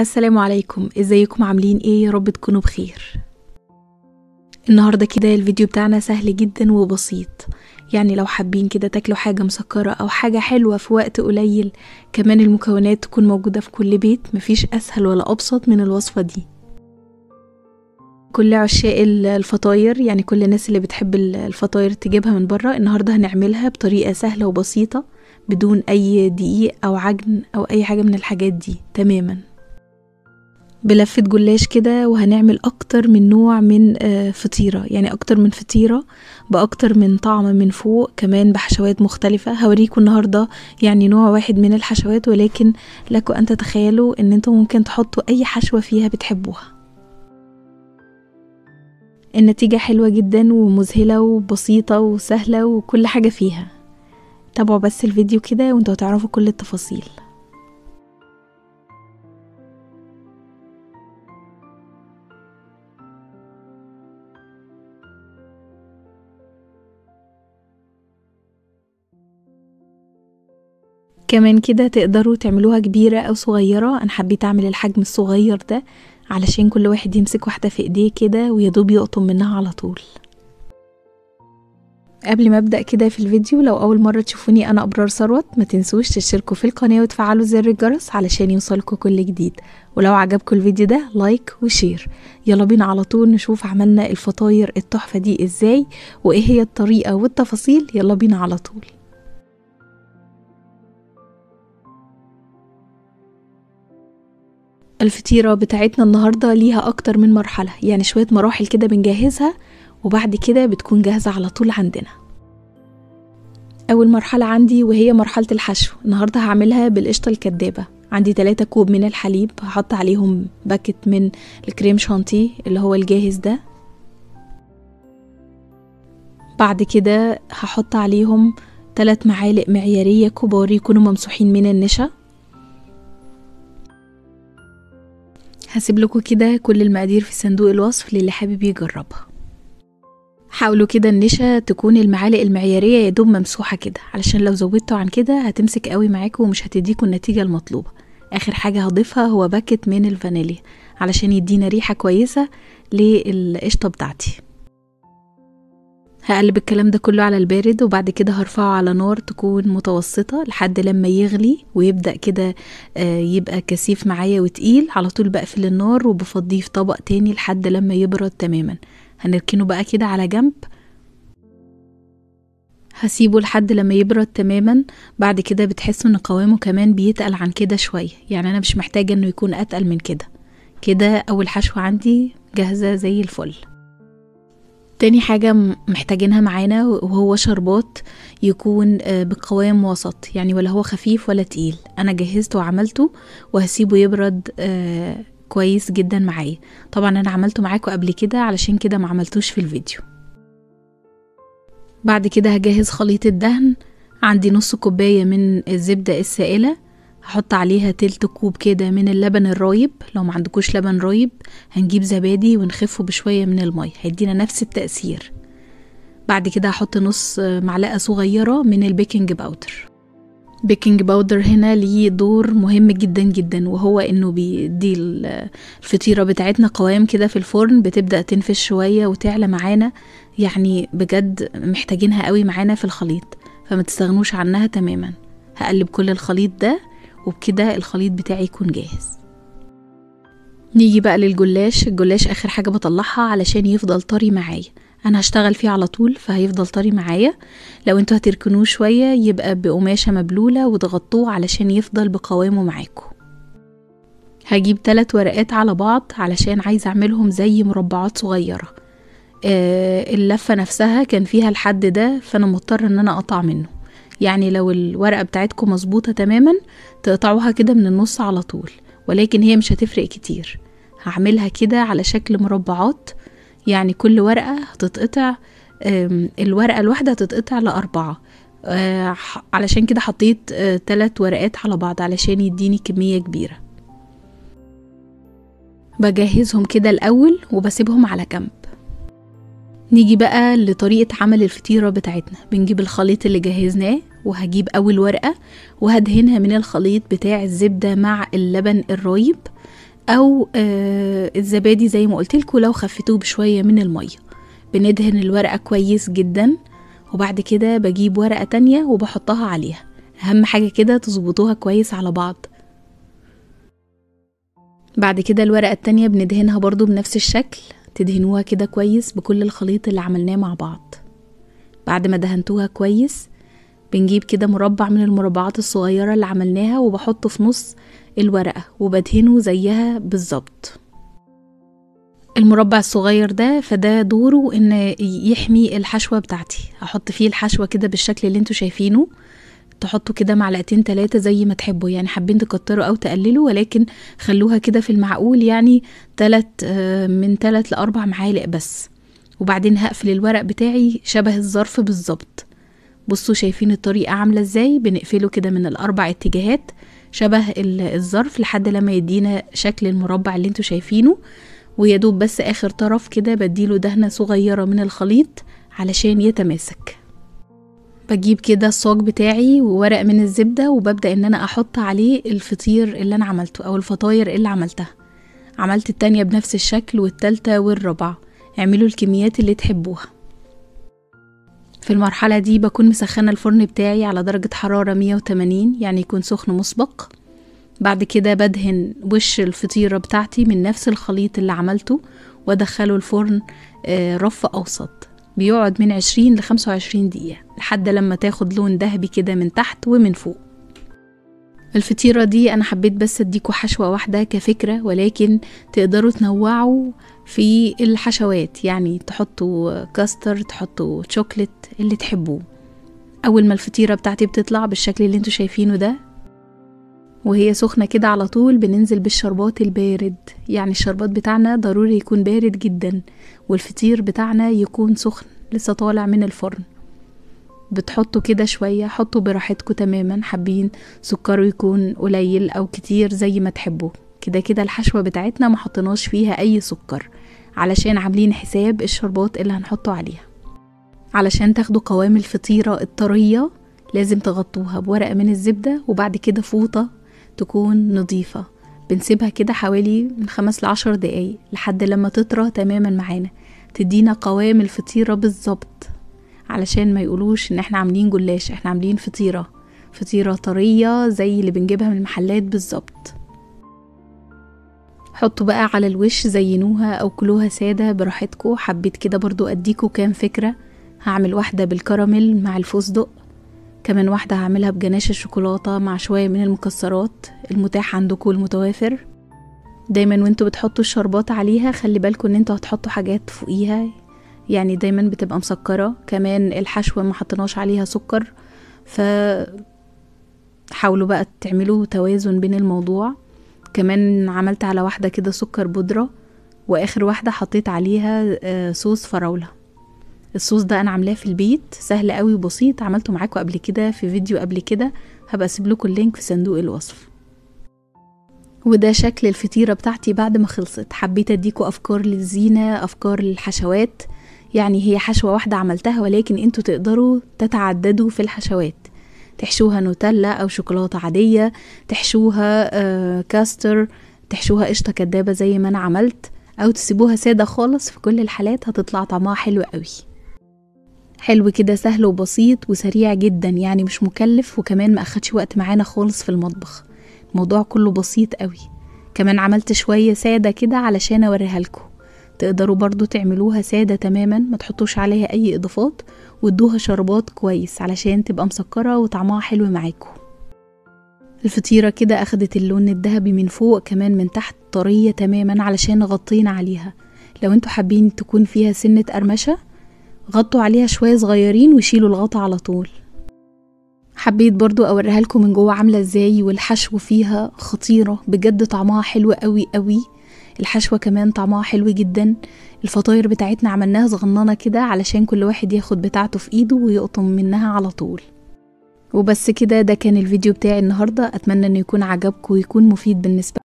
السلام عليكم، ازيكم عاملين ايه؟ يا رب تكونوا بخير. النهارده كده الفيديو بتاعنا سهل جدا وبسيط، يعني لو حابين كده تاكلوا حاجة مسكرة او حاجة حلوة في وقت قليل، كمان المكونات تكون موجودة في كل بيت، مفيش اسهل ولا ابسط من الوصفة دي. كل عشاق الفطاير، يعني كل الناس اللي بتحب الفطاير تجيبها من بره، النهارده هنعملها بطريقة سهلة وبسيطة بدون اي دقيق او عجن او اي حاجة من الحاجات دي تماما، بلفة جلاش كده. وهنعمل اكتر من نوع من فطيرة، يعني اكتر من فطيرة باكتر من طعم من فوق، كمان بحشوات مختلفة. هوريكم النهاردة يعني نوع واحد من الحشوات، ولكن لكم ان تتخيلوا ان انتم ممكن تحطوا اي حشوة فيها بتحبوها. النتيجة حلوة جدا ومذهلة وبسيطة وسهلة وكل حاجة فيها. تابعوا بس الفيديو كده وانتوا هتعرفوا كل التفاصيل. كمان كده تقدروا تعملوها كبيرة او صغيرة، انا حبيت اعمل الحجم الصغير ده علشان كل واحد يمسك واحدة في ايديه كده ويدوب يقطم منها على طول. قبل ما ابدأ كده في الفيديو، لو اول مرة تشوفوني انا ابرار ثروت، ما تنسوش تشتركوا في القناة وتفعلوا زر الجرس علشان يوصلكوا كل جديد، ولو عجبكم الفيديو ده لايك وشير. يلا بينا على طول نشوف عملنا الفطاير التحفة دي ازاي وايه هي الطريقة والتفاصيل. يلا بينا على طول. الفطيرة بتاعتنا النهاردة ليها اكتر من مرحلة، يعني شوية مراحل كده بنجهزها وبعد كده بتكون جاهزة على طول عندنا. اول مرحلة عندي وهي مرحلة الحشو. النهاردة هعملها بالقشطة الكدابة. عندي 3 كوب من الحليب، هحط عليهم باكت من الكريم شانتيه اللي هو الجاهز ده. بعد كده هحط عليهم 3 معالق معيارية كبار يكونوا ممسوحين من النشا. هسيب لكم كده كل المقادير في صندوق الوصف للي حابب يجربها. حاولوا كده النشا تكون المعالق المعيارية يدوب ممسوحة كده، علشان لو زودتوا عن كده هتمسك قوي معاكم ومش هتديكوا النتيجة المطلوبة. اخر حاجة هضيفها هو باكت من الفانيليا علشان يدينا ريحة كويسة للقشطة بتاعتي. هقلب الكلام ده كله على البارد، وبعد كده هرفعه على نار تكون متوسطة لحد لما يغلي ويبدأ كده يبقى كثيف معايا وتقيل. على طول بقفل النار وبفضيه في طبق تاني لحد لما يبرد تماما. هنركنه بقى كده على جنب، هسيبه لحد لما يبرد تماما. بعد كده بتحسوا ان قوامه كمان بيتقل عن كده شوية، يعني انا مش محتاجة انه يكون اتقل من كده. كده اول حشوة عندي جاهزة زي الفل. تاني حاجة محتاجينها معانا وهو شربات يكون بقوام وسط، يعني ولا هو خفيف ولا تقيل. انا جهزته وعملته وهسيبه يبرد كويس جدا معايا. طبعا انا عملته معاكم قبل كده علشان كده ما عملتوش في الفيديو. بعد كده هجهز خليط الدهن. عندي نص كوباية من الزبدة السائلة، هحط عليها تلت كوب كده من اللبن الرايب. لو ما عندكوش لبن رايب هنجيب زبادي ونخفه بشوية من المية، هيدينا نفس التأثير. بعد كده هحط نص معلقة صغيرة من البيكنج باودر. بيكنج باودر هنا ليه دور مهم جدا جدا، وهو انه بيدي الفطيرة بتاعتنا قوام كده في الفرن، بتبدأ تنفش شوية وتعلى معانا، يعني بجد محتاجينها قوي معانا في الخليط، فما تستغنوش عنها تماما. هقلب كل الخليط ده وبكده الخليط بتاعي يكون جاهز. نيجي بقى للجلاش. الجلاش اخر حاجة بطلعها علشان يفضل طري معايا، انا هشتغل فيه على طول فهيفضل طري معايا. لو انتوا هتركنوه شوية يبقى بقماشة مبلولة وتغطوه علشان يفضل بقوامه معاكم. هجيب 3 ورقات على بعض علشان عايزة اعملهم زي مربعات صغيرة. اللفة نفسها كان فيها الحد ده، فانا مضطر ان انا اقطع منه. يعني لو الورقة بتاعتكم مظبوطة تماما تقطعوها كده من النص على طول، ولكن هي مش هتفرق كتير. هعملها كده على شكل مربعات، يعني كل ورقة هتتقطع، الورقة الواحدة هتتقطع ل4. علشان كده حطيت 3 ورقات على بعض علشان يديني كمية كبيرة. بجهزهم كده الأول وبسيبهم على جنب. نيجي بقى لطريقة عمل الفطيرة بتاعتنا. بنجيب الخليط اللي جهزناه، وهجيب أول ورقة وهدهنها من الخليط بتاع الزبدة مع اللبن الرايب. او الزبادي زي ما قلتلكوا لو خفتوه بشوية من المية. بندهن الورقة كويس جدا، وبعد كده بجيب ورقة تانية وبحطها عليها. اهم حاجة كده تظبطوها كويس على بعض. بعد كده الورقة التانية بندهنها برضو بنفس الشكل، تدهنوها كده كويس بكل الخليط اللي عملناه مع بعض. بعد ما دهنتوها كويس بنجيب كده مربع من المربعات الصغيرة اللي عملناها وبحطه في نص الورقة وبدهنه زيها بالظبط. المربع الصغير ده فده دوره ان يحمي الحشوة بتاعتي. هحط فيه الحشوة كده بالشكل اللي انتوا شايفينه، تحطوا كده معلقتين 3 زي ما تحبوا، يعني حابين تكتروا او تقللوا، ولكن خلوها كده في المعقول، يعني من 3 ل4 معالق بس. وبعدين هقفل الورق بتاعي شبه الظرف بالظبط. بصوا شايفين الطريقة عاملة ازاي؟ بنقفله كده من ال4 اتجاهات شبه الظرف لحد لما يدينا شكل المربع اللي انتوا شايفينه. ويدوب بس اخر طرف كده بديله دهنة صغيرة من الخليط علشان يتماسك. بجيب كده الصاج بتاعي وورق من الزبدة وببدأ ان انا احط عليه الفطير اللي انا عملته او الفطاير اللي عملتها. عملت التانية بنفس الشكل والتالتة والرابعة. اعملوا الكميات اللي تحبوها. في المرحلة دي بكون مسخنة الفرن بتاعي على درجة حرارة 180، يعني يكون سخن مسبق. بعد كده بدهن وش الفطيرة بتاعتي من نفس الخليط اللي عملته وادخله الفرن رف اوسط. بيقعد من 20 ل 25 دقيقة لحد لما تاخد لون ذهبي كده من تحت ومن فوق. الفطيرة دي انا حبيت بس اديكوا حشوة واحدة كفكرة، ولكن تقدروا تنوعوا في الحشوات، يعني تحطوا كاستر، تحطوا شوكليت، اللي تحبوه. اول ما الفطيرة بتاعتي بتطلع بالشكل اللي انتوا شايفينه ده وهي سخنة كده على طول بننزل بالشربات البارد. يعني الشربات بتاعنا ضروري يكون بارد جدا، والفطير بتاعنا يكون سخن لسه طالع من الفرن. بتحطوا كده شوية، حطوا براحتكم تماما، حابين سكره يكون قليل او كتير زي ما تحبوا. كده الحشوة بتاعتنا ما حطيناش فيها اي سكر علشان عاملين حساب الشربات اللي هنحطه عليها. علشان تاخدوا قوام الفطيرة الطرية لازم تغطوها بورقة من الزبدة وبعد كده فوطة تكون نظيفة. بنسيبها كده حوالي من 5 ل10 دقايق لحد لما تطرى تماما معانا، تدينا قوام الفطيرة بالظبط، علشان ما يقولوش ان احنا عاملين جلاش، احنا عاملين فطيرة طرية زي اللي بنجيبها من المحلات بالظبط. حطوا بقى على الوش، زينوها او كلوها سادة براحتكم. حبيت كده برضو اديكوا كام فكرة. هعمل واحدة بالكراميل مع الفستق، كمان واحدة هعملها بجناش الشوكولاتة مع شوية من المكسرات المتاح عندكم المتوافر. دايما وانتوا بتحطوا الشربات عليها خلي بالكم ان انتوا هتحطوا حاجات فوقيها، يعني دايما بتبقى مسكرة. كمان الحشوة ما حطناش عليها سكر، فحاولوا بقى تعملوا توازن بين الموضوع. كمان عملت على واحدة كده سكر بودرة، واخر واحدة حطيت عليها صوص فراولة. الصوص ده انا عاملاه في البيت، سهل قوي وبسيط، عملته معاكم قبل كده في فيديو قبل كده، هبقى اسيب لكم اللينك في صندوق الوصف. وده شكل الفطيرة بتاعتي بعد ما خلصت. حبيت اديكم افكار للزينة، افكار للحشوات. يعني هي حشوة واحدة عملتها، ولكن انتوا تقدروا تتعددوا في الحشوات، تحشوها نوتيلا او شوكولاتة عادية، تحشوها كاستر، تحشوها قشطة كدابة زي ما انا عملت، او تسيبوها سادة خالص. في كل الحالات هتطلع طعمها حلو قوي. حلو كده، سهل وبسيط وسريع جدا، يعني مش مكلف، وكمان ما اخدش وقت معانا خالص في المطبخ. الموضوع كله بسيط قوي. كمان عملت شوية سادة كده علشان اوريها لكم. تقدروا برضو تعملوها سادة تماما، ما تحطوش عليها اي اضافات، وادوها شربات كويس علشان تبقى مسكرة وطعمها حلو معاكم. الفطيرة كده اخدت اللون الذهبي من فوق، كمان من تحت طرية تماما علشان غطينا عليها. لو انتوا حابين تكون فيها سنة قرمشة غطوا عليها شوية صغيرين وشيلوا الغطا على طول. حبيت برضو اوريها لكم من جوه عاملة ازاي، والحشو فيها خطيرة بجد، طعمها حلو قوي قوي. الحشوة كمان طعمها حلو جدا. الفطاير بتاعتنا عملناها صغننة كده علشان كل واحد ياخد بتاعته في ايده ويقطم منها على طول. وبس كده، ده كان الفيديو بتاعي النهاردة. اتمنى انه يكون عجبكم ويكون مفيد بالنسبة